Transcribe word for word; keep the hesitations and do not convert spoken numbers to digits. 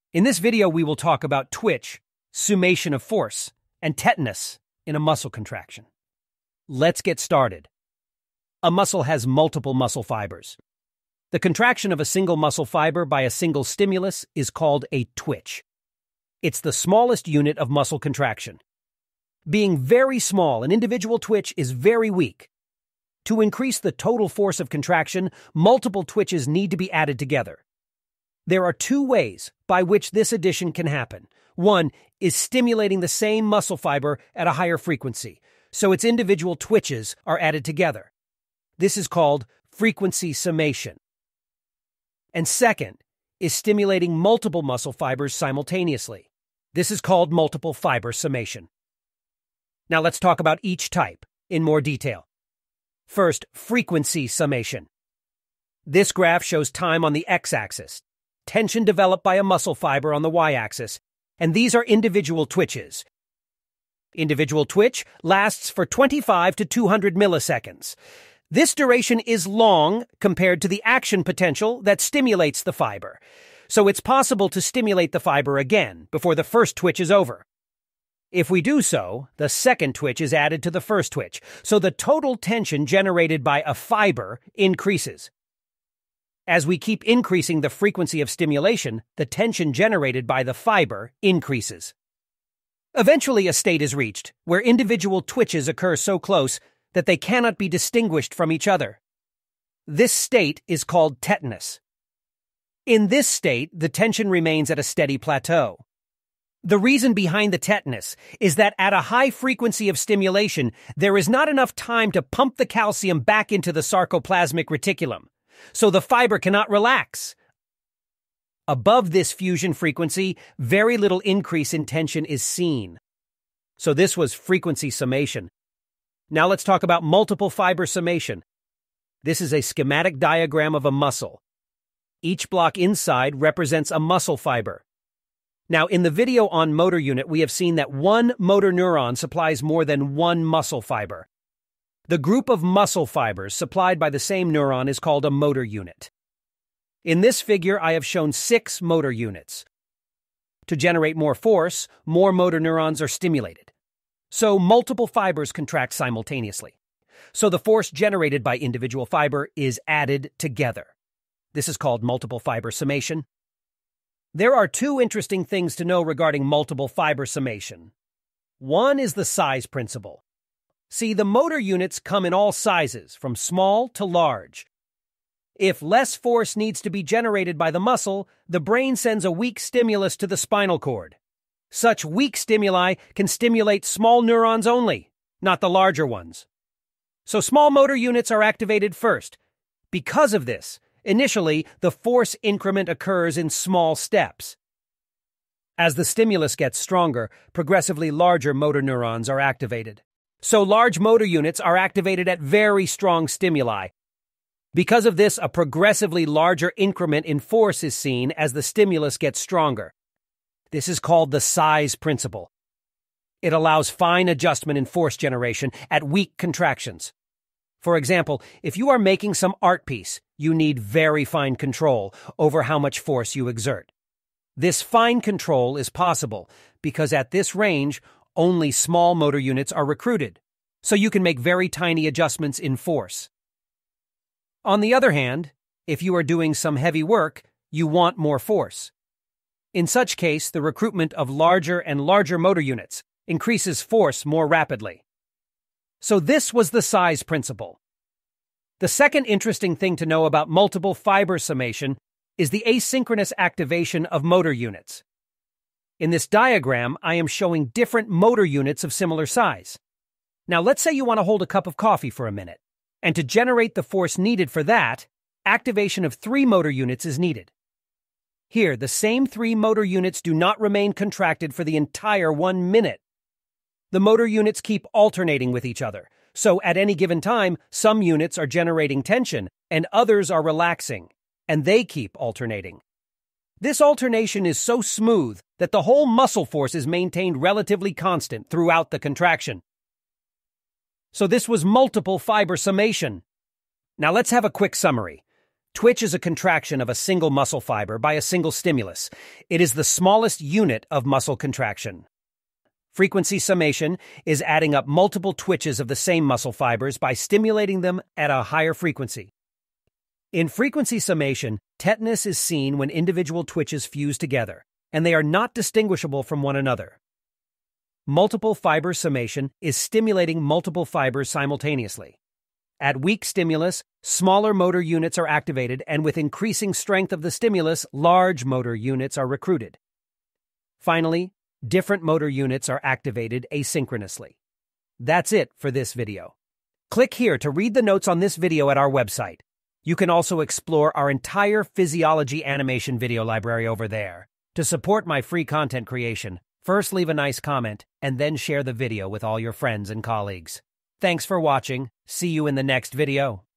In this video, we will talk about twitch, summation of force, and tetanus in a muscle contraction. Let's get started. A muscle has multiple muscle fibers. The contraction of a single muscle fiber by a single stimulus is called a twitch. It's the smallest unit of muscle contraction. Being very small, an individual twitch is very weak. To increase the total force of contraction, multiple twitches need to be added together. There are two ways by which this addition can happen. One is stimulating the same muscle fiber at a higher frequency, so its individual twitches are added together. This is called frequency summation. And second is stimulating multiple muscle fibers simultaneously. This is called multiple fiber summation. Now let's talk about each type in more detail. First, frequency summation. This graph shows time on the x-axis, tension developed by a muscle fiber on the y-axis, and these are individual twitches. Individual twitch lasts for twenty-five to two hundred milliseconds. This duration is long compared to the action potential that stimulates the fiber, so it's possible to stimulate the fiber again before the first twitch is over. If we do so, the second twitch is added to the first twitch, so the total tension generated by a fiber increases. As we keep increasing the frequency of stimulation, the tension generated by the fiber increases. Eventually, a state is reached where individual twitches occur so close that they cannot be distinguished from each other. This state is called tetanus. In this state, the tension remains at a steady plateau. The reason behind the tetanus is that at a high frequency of stimulation, there is not enough time to pump the calcium back into the sarcoplasmic reticulum, so the fiber cannot relax. Above this fusion frequency, very little increase in tension is seen. So this was frequency summation. Now let's talk about multiple fiber summation. This is a schematic diagram of a muscle. Each block inside represents a muscle fiber. Now, in the video on motor unit, we have seen that one motor neuron supplies more than one muscle fiber. The group of muscle fibers supplied by the same neuron is called a motor unit. In this figure, I have shown six motor units. To generate more force, more motor neurons are stimulated. So multiple fibers contract simultaneously. So the force generated by individual fiber is added together. This is called multiple fiber summation. There are two interesting things to know regarding multiple fiber summation. One is the size principle. See, the motor units come in all sizes, from small to large. If less force needs to be generated by the muscle, the brain sends a weak stimulus to the spinal cord. Such weak stimuli can stimulate small neurons only, not the larger ones. So small motor units are activated first. Because of this, initially, the force increment occurs in small steps. As the stimulus gets stronger, progressively larger motor neurons are activated. So large motor units are activated at very strong stimuli. Because of this, a progressively larger increment in force is seen as the stimulus gets stronger. This is called the size principle. It allows fine adjustment in force generation at weak contractions. For example, if you are making some art piece, you need very fine control over how much force you exert. This fine control is possible because at this range, only small motor units are recruited, so you can make very tiny adjustments in force. On the other hand, if you are doing some heavy work, you want more force. In such case, the recruitment of larger and larger motor units increases force more rapidly. So this was the size principle. The second interesting thing to know about multiple fiber summation is the asynchronous activation of motor units. In this diagram, I am showing different motor units of similar size. Now let's say you want to hold a cup of coffee for a minute, and to generate the force needed for that, activation of three motor units is needed. Here, the same three motor units do not remain contracted for the entire one minute. The motor units keep alternating with each other, so at any given time, some units are generating tension and others are relaxing, and they keep alternating. This alternation is so smooth that the whole muscle force is maintained relatively constant throughout the contraction. So this was multiple fiber summation. Now let's have a quick summary. Twitch is a contraction of a single muscle fiber by a single stimulus. It is the smallest unit of muscle contraction. Frequency summation is adding up multiple twitches of the same muscle fibers by stimulating them at a higher frequency. In frequency summation, tetanus is seen when individual twitches fuse together, and they are not distinguishable from one another. Multiple fiber summation is stimulating multiple fibers simultaneously. At weak stimulus, smaller motor units are activated, and with increasing strength of the stimulus, large motor units are recruited. Finally, different motor units are activated asynchronously. That's it for this video. Click here to read the notes on this video at our website. You can also explore our entire physiology animation video library over there. To support my free content creation, first leave a nice comment and then share the video with all your friends and colleagues. Thanks for watching. See you in the next video.